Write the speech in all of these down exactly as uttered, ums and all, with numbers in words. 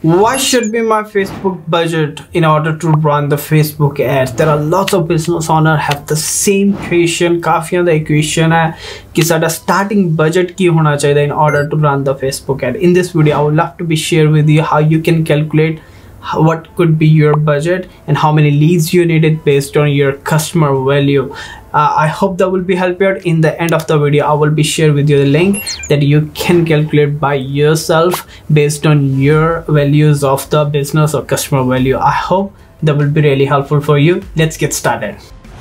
What should be my Facebook budget in order to run the Facebook ads? There are lots of business owners have the same question. काफियों दा equation है कि साडा starting budget की होना चाहिए in order to run the Facebook ad. In this video, I would love to be share with you how you can calculate what could be your budget and how many leads you needed based on your customer value. uh, I hope that will be help you out. In the end of the video, I will be share with you the link that you can calculate by yourself based on your values of the business or customer value. I hope that will be really helpful for you. Let's get started.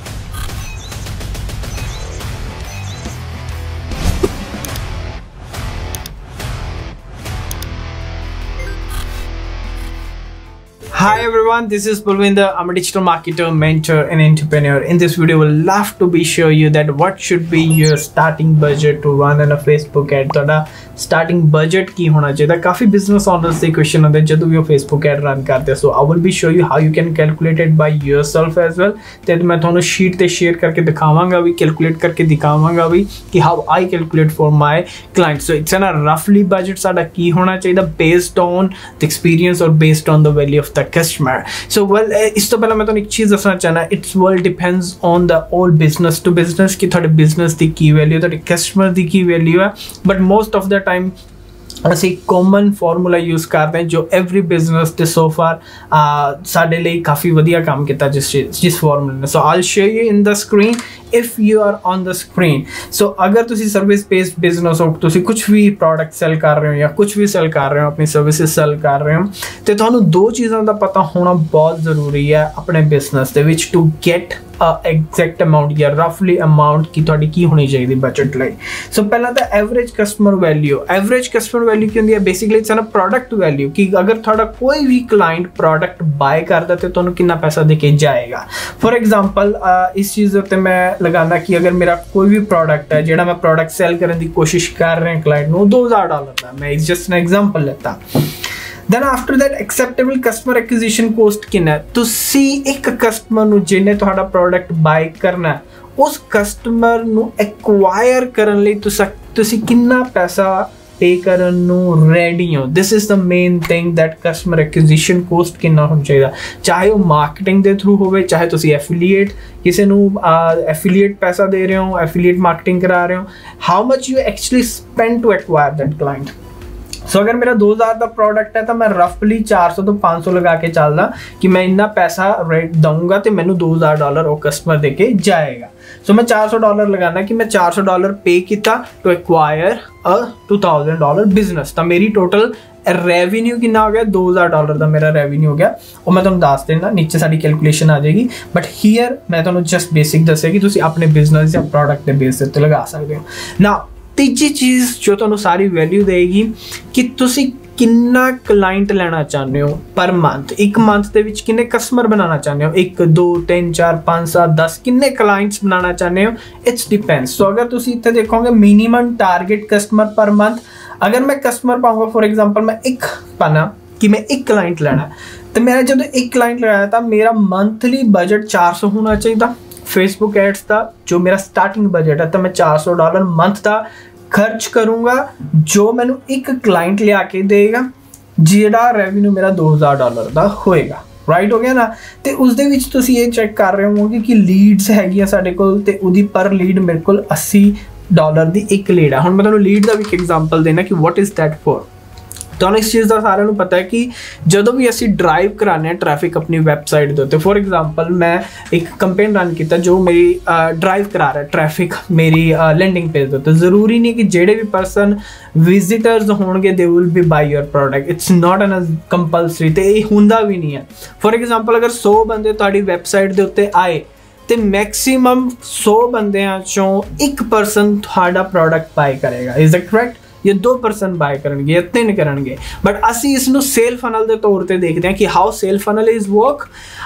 Hi everyone, this is Pulvinder. I'm a digital marketer, mentor and entrepreneur. In this video, we'll love to be show you that what should be your starting budget to run in a Facebook ad. तो starting budget की होना चाहिए. काफी business owners से question होते हैं जब भी वो Facebook ad run करते हैं. So I will be show you how you can calculate it by yourself as well. तो मैं थोड़ा sheet पे share करके दिखाऊंगा भी, calculate करके दिखाऊंगा भी कि how I calculate for my clients. So it's a roughly budget साड़ा की होना चाहिए based on the experience or based on the value of the customer. So well, इस तो पहले मैं तो एक चीज दसना चाहना, it's well depends on the all business to business कि थोड़े business दी की value, थोड़े customer दी की value है, but most of the time ਅਸੀਂ common formula use करते हैं जो every business ਤੇ so far ਸਾਡੇ ਲਈ ਕਾਫੀ ਵਧੀਆ ਕੰਮ ਕੀਤਾ ਜਿਸ ਜਿਸ formula ਨੇ. So I'll show you in the screen if you are on the screen. So अगर ਤੁਸੀਂ service based business ਹੋ, ਤੁਸੀਂ ਕੁਝ ਵੀ product sell ਕਰ ਰਹੇ ਹੋ ਜਾਂ ਕੁਝ ਵੀ sell ਕਰ ਰਹੇ ਹੋ, ਆਪਣੀ services sell ਕਰ ਰਹੇ ਹੋ, ਤੇ ਤੁਹਾਨੂੰ ਦੋ ਚੀਜ਼ਾਂ ਦਾ ਪਤਾ ਹੋਣਾ ਬਹੁਤ ਜ਼ਰੂਰੀ ਹੈ ਆਪਣੇ business ਦੇ ਵਿੱਚ to get a exact amount ਜਾਂ roughly amount ਕੀ ਤੁਹਾਡੀ ਕੀ ਹੋਣੀ ਚਾਹੀਦੀ budget ਲਈ. So ਪਹਿਲਾਂ ਤਾਂ average customer value. Average customer value ਕੀ ਹੁੰਦੀ ਹੈ? Basically it's a product value ਕਿ ਅਗਰ ਤੁਹਾਡਾ ਕੋਈ ਵੀ client product buy ਕਰਦਾ ਤੇ ਤੁਹਾਨੂੰ ਕਿੰਨਾ ਪੈਸਾ ਦੇ ਕੇ ਜਾਏਗਾ. For example ਇਸ ਚੀਜ਼ ਉੱਤੇ ਮੈਂ लगाना कि अगर मेरा कोई भी प्रोडक्ट है जेड़ा मैं प्रोडक्ट सेल करने की कोशिश कर रहे हैं क्लाइंट नो दो हज़ार डॉलर का, मैं जस्ट एन एग्जांपल लेता. then after that acceptable customer acquisition cost कितना है? तुसी एक कस्टमर नु जिन्ने ਤੁਹਾਡਾ प्रोडक्ट बाय करना है उस कस्टमर नु एक्वायर करन ਲਈ ਤੁਸੀਂ ਤੁਸੀਂ ਕਿੰਨਾ ਪੈਸਾ पे करन नु रेडी हो. This is the main thing that customer acquisition cost कितना होना चाहिए, चाहे वो मार्केटिंग के थ्रू होवे, चाहे तुसी एफिलिएट किसी नु एफिलिएट पैसा दे रहे हो, एफिलिएट मार्केटिंग करा रहे हो, how much you actually spend to acquire that client. So so, अगर मेरा दो हज़ार का प्रोडक्ट है तो मैं रफली चार सौ तो पाँच सौ लगा के चलदा कि मैं इतना पैसा रेट दूंगा तो मैंने दो हज़ार डॉलर वो कस्टमर दे के जाएगा. सो so, मैं चार सौ डॉलर लगाना कि मैं चार सौ डॉलर पे किया to acquire a two thousand dollar business. तो मेरी टोटल रेवेन्यू कितना हो गया? दो हज़ार डॉलर का मेरा रेवेन्यू हो गया. और मैं तुम दस देना नीचे साड़ी कैलकुलेशन आ जाएगी, बट हियर मैं तुम जस्ट बेसिक दसिया कि तुम अपने बिजनेस या प्रोडक्ट के बेस से लगा सकते हो. ना तीजी चीज़ जो तुहानू सारी वैल्यू देगी कि तुसी कितना क्लाइंट लेना चाहते हो पर मंथ, एक मंथ के विच किन्ने कस्टमर बनाना चाहते हो, एक दो तीन चार पाँच सात दस किन्ने क्लाइंट्स बनाना चाहते हो, इट्स डिपेंड्स. सो अगर तुसी इत्थे देखोगे minimum target customer per month, अगर मैं कस्टमर पाऊंगा फॉर एग्जांपल मैं एक पाना कि मैं एक क्लाइंट लेना तो मेरा जब एक क्लाइंट लगाया था मेरा मंथली बजट चार सौ होना चाहिए फेसबुक एड्स का. जो मेरा स्टार्टिंग बजट है तो मैं चार सौ डॉलर मंथ का खर्च करूंगा जो मैंने एक क्लाइंट ले आके देगा, जेड़ा रेवेन्यू मेरा दो हज़ार डॉलर का होएगा. राइट हो गया ना. तो उस दे विच तुसी ये चेक कर रहे होंगे कि लीड्स हैगियां साडे कोल ते उदी पर लीड मेरे कोल अस्सी डॉलर दी एक लीड है. हुण मैं तुहानू लीड दा भी एक एग्जांपल देना कि व्हाट इज दैट फॉर. तो इस चीज़ का सारे को पता है कि जो भी असी ड्राइव कराने ट्रैफिक अपनी वैबसाइट के उत्ते, फॉर एग्जांपल मैं एक कंपेन रन किया जो मेरी ड्राइव करा रहा है ट्रैफिक मेरी लैंडिंग पेज के उत्ते. जरूरी नहीं कि जेडे भी पर्सन विजिटर्स होंगे they will be buy your product, it's not an compulsory. तो ये हुंदा भी नहीं है. फॉर एग्जांपल अगर सौ बंदे तुहाडी वैबसाइट के उत्ते आए तो मैक्सीमम सौ बंदियां चों एक परसन तुहाडा प्रोडक्ट बाय करेगा. Is that correct? ये दो परसन बाय करेंगे या तीन करेंगे. बट असी इसनू सेल फनल के तौर पर देखते हैं कि how sale funnel is work.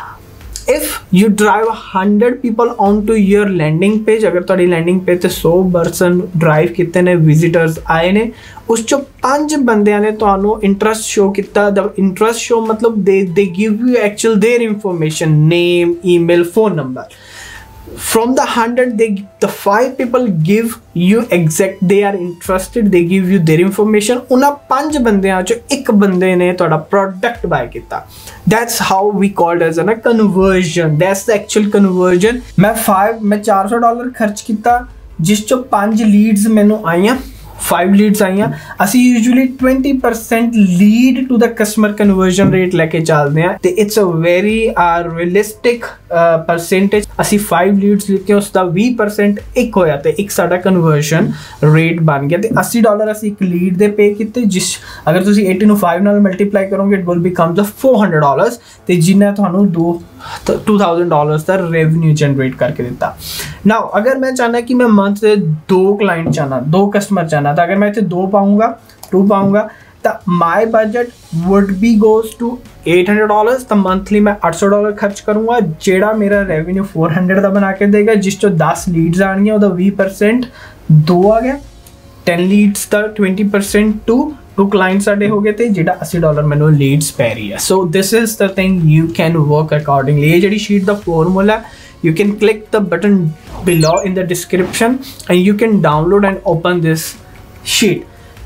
If you drive hundred people on to your landing page, अगर तुहाडी लैंडिंग पेज ते सौ परसन ड्राइव किते ने, विजिटर्स आए ने, उस चो पांच बंदियां ने तुहानू इंटरेस्ट शो किया. द इंटरेस्ट शो मतलब they they give you actual their information, name, email, phone number. from the one hundred, they the five people give you exact, they are interested, they give you their information. उन्हां पंज बंदियां चो एक बंदे ने तुहाडा product bye किया. That's how we called as a conversion. That's the actual conversion. मैं five मैं चार सौ डॉलर खर्च किया, जिस चो पांच लीड्स मैनू आईयां, फाइव लीड्स आईयां. असी usually twenty percent lead to the customer conversion rate लेके चलते हैं, तो it's a very realistic percentage. असी फाइव लीड्स लिखे, उसका भी परसेंट एक होया, तो एक साडा कन्वर्जन रेट बन गया. तो अस्सी डॉलर असी एक लीड दे पे किते, जिस अगर तुसी एटी नू फाइव नाल मल्टीप्लाई करोगे it will become the four hundred dollars, तो जिन्हें तुहानू दो टू थाउजेंड डॉलर्स का रेवन्यू जनरेट करके दिता. नाउ अगर मैं चाहना कि मैं मंथ से दो क्लाइंट चाहना, दो कस्टमर चाहना, तो अगर मैं इतने दो पाऊंगा, टू पाऊंगा, तो my budget would be goes to eight hundred dollars. तो मंथली मैं आठ सौ डॉलर खर्च करूंगा, जेड़ा मेरा रेवन्यू फोर हंड्रेड का बना के देगा, जिस चो दस लीड्स आनी है, वी परसेंट दो आ गया, टेन लीड्स का twenty percent to two client साडे हो गए थे, जेड़ा अस्सी डॉलर मैनू लीड्स पै रही है. So this is the thing, you can work accordingly. ये G sheet the formula, you can click the button below in the description and you can download and open this sheet.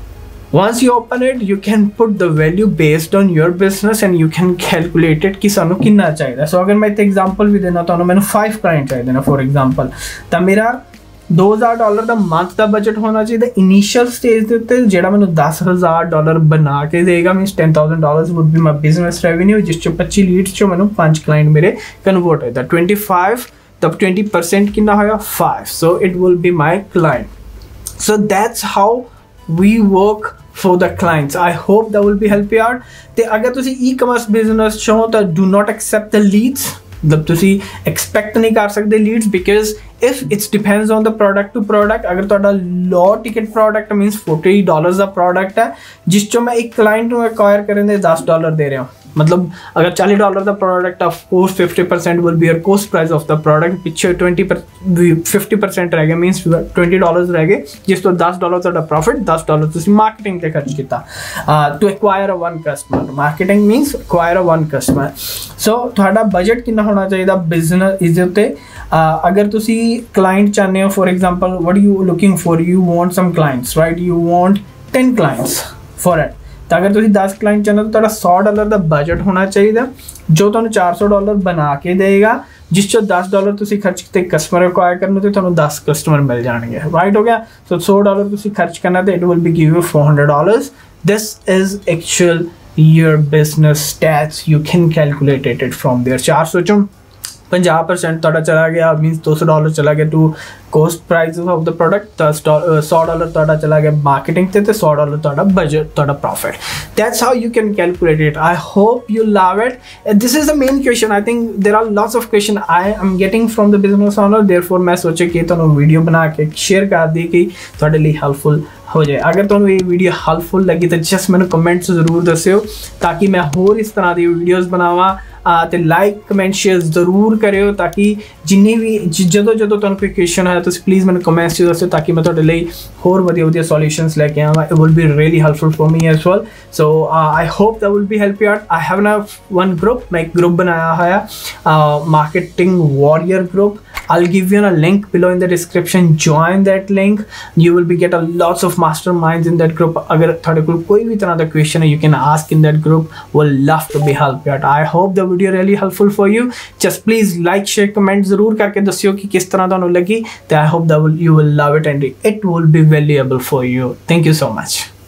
Once you open it, you can put the value based on your business and you can calculate it कि सानू कितना चाहिए. So अगर मैं एक example भी देना तो मैंने फाइव क्लाइंट चाहिए ना फॉर एग्जांपल, तो मेरा दो हज़ार डॉलर का मंथ का बजट होना चाहिए. इनिशियल स्टेज के उत्ते जेड़ा मैंने दस हज़ार डॉलर बना के देगा, minus ten thousand dollars would be my business revenue, जिस चो पच्ची लीड्स चो मैंने पांच क्लाइंट मेरे कन्वर्ट होता. ट्वेंटी फाइव तब ट्वेंटी परसेंट कितना होगा, five. So it will be my client. So that's how we work for the clients. I hope that will be help you out. ते अगर तुसी e-commerce business चाहो तो do not accept the leads. मतलब तुसी expect नहीं कर सकते leads, because if it depends on the product to product. अगर तुहाडा low ticket product means forty dollars का product है, जिस चो मैं एक client को acquire करने दे दस डॉलर दे रहा हूँ, मतलब अगर चालीस डॉलर का product, of course fifty percent will be your cost price of the product, पीछे ट्वेंटी फिफ्टी परसेंट रह गया, मीनस ट्वेंटी डॉलर्स रह गए, जिस तो दस डॉलर का प्रॉफिट, दस डॉलर तुसी मार्केटिंग ते खर्च किया to acquire a one customer. Marketing minus acquire a one customer. So तुहाडा बजट कितना होना चाहिए बिजनेस इस उत्ते. अगर तुसी क्लाइंट चाहते हो, for example what you looking for, you want some clients, right, you want ten clients for it. तो अगर तुम दस क्लाइंट चाहते हो तो सौ डॉलर का बजट होना चाहिए, जो तुम्हें चार सौ डॉलर बना के देगा, जिस चो दस डॉलर तुम खर्च किए कस्टमर एक्वायर करने, तो तुम्हें दस कस्टमर मिल जाएंगे. राइट हो गया. सो सौ डॉलर तुम खर्च करना, तो it will be give you four hundred dollars. This is actual your business stats. You can calculate it from there. चार सौ चो पंजाह परसेंट तुहाडा चला गया, मीनस दो सौ डॉलर चला गया to cost price of the product, दस सौ डॉलर तुहाडा चला गया मार्केटिंग ते, ते सौ डॉलर तुहाडा बजट, तुहाडा profit. That's how you can calculate it. I hope you love it. This is the main question. I think there are lots of question I am getting from the business owner, therefore मैं सोचा कि तुहानू video बना के share कर दी कि तुहाडे लिए हेल्पफुल हो जाए. अगर तुहानू ये वीडियो हेल्पफुल लगी तो जस्ट मैंने कमेंट्स जरूर दस्सिओ, ताकि मैं होर इस तरह की वीडियोज़ बनावा. तो लाइक कमेंट शेयर जरूर करियो, ताकि जिन्नी भी जो जो तुहानू कोई क्वेश्चन है तो प्लीज़ मैंने कमेंट्स च दस्सिओ, ताकि मैं तुहाडे लिए होर वधिया वधिया सॉल्यूशंस लेके आवां. It will be really helpful for me as well. So I hope that will be help you out. I have ना वन ग्रुप, मैं एक ग्रुप बनाया है, marketing warrior group. I'll give you a link below in the description. Join that link. You will be get a lots of masterminds in that group. अगर थोड़े को कोई भी तरह का question है, you can ask in that group. We'll love to be help out. I hope the video really helpful for you. Just please like, share, comment जरूर करके दस्सियो कि किस तरह तुहानू लगी. I hope that will, you will love it and it will be valuable for you. Thank you so much.